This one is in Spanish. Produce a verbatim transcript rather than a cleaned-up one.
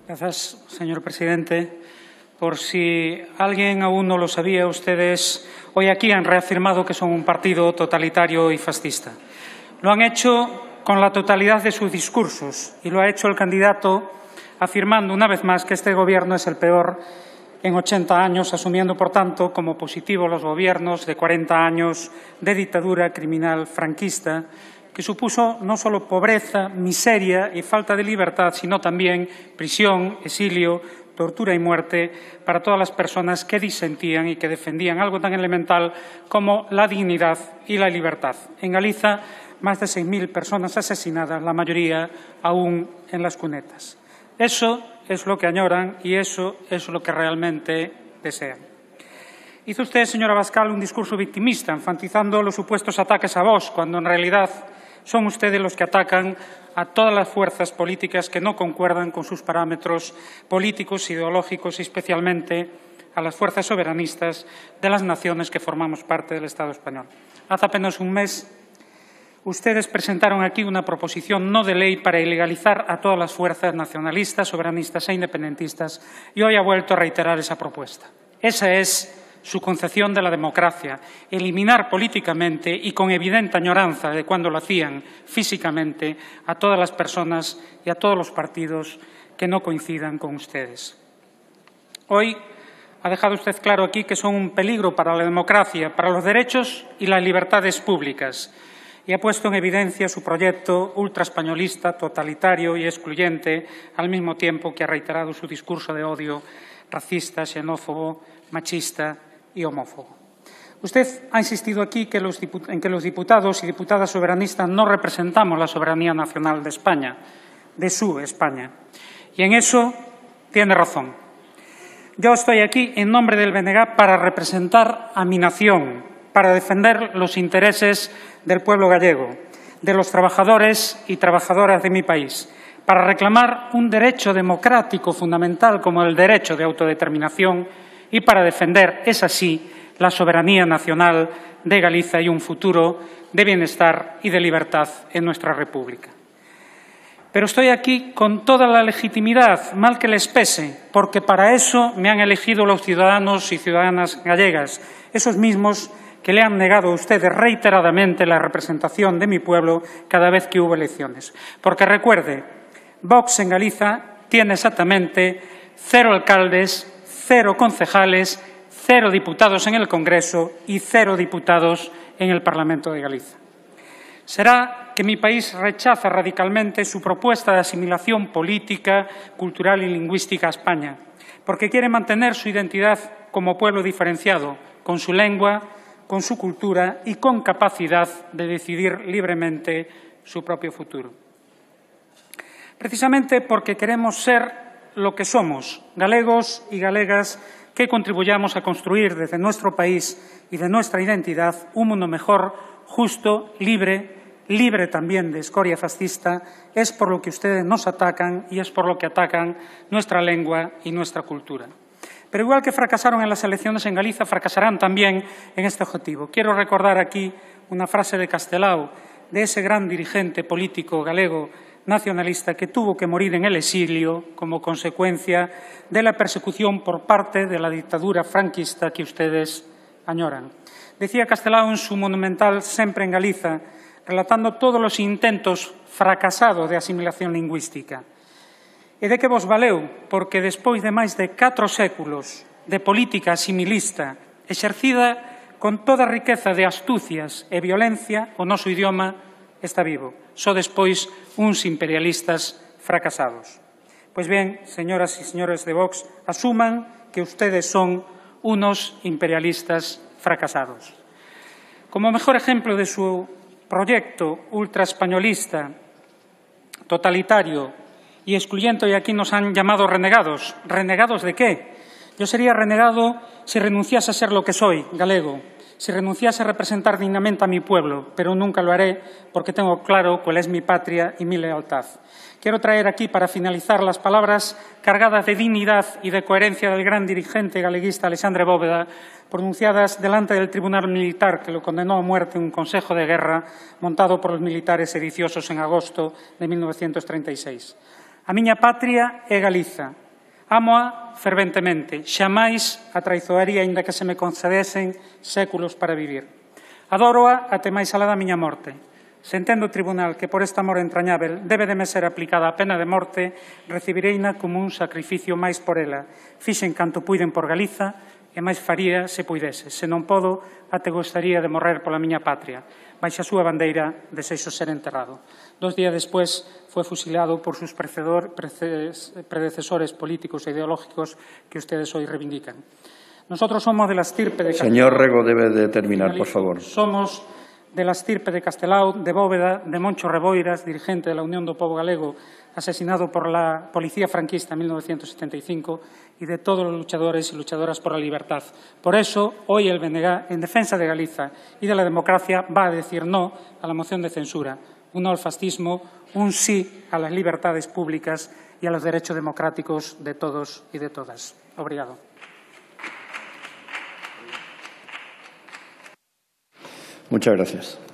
Gracias, señor presidente. Por si alguien aún no lo sabía, ustedes hoy aquí han reafirmado que son un partido totalitario y fascista. Lo han hecho con la totalidad de sus discursos y lo ha hecho el candidato afirmando una vez más que este Gobierno es el peor en ochenta años, asumiendo, por tanto, como positivo los gobiernos de cuarenta años de dictadura criminal franquista, que supuso no solo pobreza, miseria y falta de libertad, sino también prisión, exilio, tortura y muerte para todas las personas que disentían y que defendían algo tan elemental como la dignidad y la libertad. En Galiza, más de seis mil personas asesinadas, la mayoría aún en las cunetas. Eso es lo que añoran y eso es lo que realmente desean. Hizo usted, señora Abascal, un discurso victimista, enfatizando los supuestos ataques a Vox, cuando en realidad son ustedes los que atacan a todas las fuerzas políticas que no concuerdan con sus parámetros políticos, ideológicos y especialmente a las fuerzas soberanistas de las naciones que formamos parte del Estado español. Hace apenas un mes, ustedes presentaron aquí una proposición no de ley para ilegalizar a todas las fuerzas nacionalistas, soberanistas e independentistas y hoy ha vuelto a reiterar esa propuesta. Esa es su concepción de la democracia, eliminar políticamente y con evidente añoranza de cuando lo hacían físicamente a todas las personas y a todos los partidos que no coincidan con ustedes. Hoy ha dejado usted claro aquí que son un peligro para la democracia, para los derechos y las libertades públicas y ha puesto en evidencia su proyecto ultraespañolista, totalitario y excluyente, al mismo tiempo que ha reiterado su discurso de odio racista, xenófobo, machista y homófobo. Usted ha insistido aquí que los en que los diputados y diputadas soberanistas no representamos la soberanía nacional de España, de su España. Y en eso tiene razón. Yo estoy aquí en nombre del B N G para representar a mi nación, para defender los intereses del pueblo gallego, de los trabajadores y trabajadoras de mi país, para reclamar un derecho democrático fundamental como el derecho de autodeterminación y para defender, es así, la soberanía nacional de Galicia y un futuro de bienestar y de libertad en nuestra República. Pero estoy aquí con toda la legitimidad, mal que les pese, porque para eso me han elegido los ciudadanos y ciudadanas gallegas, esos mismos que le han negado a ustedes reiteradamente la representación de mi pueblo cada vez que hubo elecciones. Porque recuerde, Vox en Galiza tiene exactamente cero alcaldes, cero concejales, cero diputados en el Congreso y cero diputados en el Parlamento de Galicia. Será que mi país rechaza radicalmente su propuesta de asimilación política, cultural y lingüística a España, porque quiere mantener su identidad como pueblo diferenciado, con su lengua, con su cultura y con capacidad de decidir libremente su propio futuro. Precisamente porque queremos ser lo que somos, galegos y galegas que contribuyamos a construir desde nuestro país y de nuestra identidad un mundo mejor, justo, libre, libre también de escoria fascista, es por lo que ustedes nos atacan y es por lo que atacan nuestra lengua y nuestra cultura. Pero igual que fracasaron en las elecciones en Galicia, fracasarán también en este objetivo. Quiero recordar aquí una frase de Castelao, de ese gran dirigente político galego nacionalista que tuvo que morir en el exilio como consecuencia de la persecución por parte de la dictadura franquista que ustedes añoran. Decía Castelao en su monumental Sempre en Galiza, relatando todos los intentos fracasados de asimilación lingüística. E de que vos valeu, porque despois de máis de catro séculos de política asimilista exercida con toda riqueza de astucias e violencia, o noso idioma está vivo. Só despois uns imperialistas fracasados. Pois ben, señoras e señores de Vox, asuman que ustedes son unos imperialistas fracasados. Como mejor ejemplo de su proyecto ultraespañolista, totalitario y excluyente, y aquí nos han llamado renegados. ¿Renegados de qué? Yo sería renegado si renunciase a ser lo que soy, galego, si renunciase a representar dignamente a mi pueblo, pero nunca lo haré porque tengo claro cuál es mi patria y mi lealtad. Quiero traer aquí, para finalizar, las palabras cargadas de dignidad y de coherencia del gran dirigente galeguista Alexandre Bóveda, pronunciadas delante del tribunal militar que lo condenó a muerte en un consejo de guerra montado por los militares sediciosos en agosto de mil novecientos treinta y seis. A miña patria é Galiza. Ámoa ferventemente, xamais a traizoaría aínda que se me concedesen séculos para vivir. Adóroa até máis alá da miña morte. Se entendo o tribunal que por este amor entrañável debe de me ser aplicada a pena de morte, recibireina como un sacrificio máis por ela. Fixen canto puiden por Galiza e máis faría se puidese. Se non podo, até gostaría de morrer pola miña patria. Baixa a súa bandeira, desexo ser enterrado. Dos días despois foi fusilado por sus predecesores políticos e ideológicos que ustedes hoy reivindican. Nosotros somos de la estirpe de... Señor Rego, debe de terminar, por favor. Somos de la estirpe de Castelao, de Bóveda, de Moncho Reboiras, dirigente de la Unión do Pobo Galego, asesinado por la policía franquista en mil novecientos setenta y cinco, y de todos los luchadores y luchadoras por la libertad. Por eso, hoy el B N G, en defensa de Galiza y de la democracia, va a decir no a la moción de censura, un no al fascismo, un sí a las libertades públicas y a los derechos democráticos de todos y de todas. Obrigado. Muchas gracias.